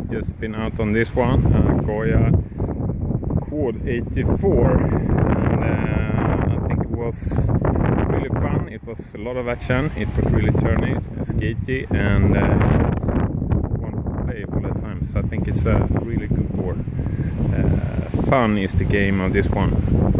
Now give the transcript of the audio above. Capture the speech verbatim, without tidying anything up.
just been out on this one, uh, Goya Quad eighty-four, and uh, I think it was really fun. It was a lot of action, it was really turny, sketchy, and uh, it wanted to play all the time, so I think it's a really good board. Uh, fun is the game of this one.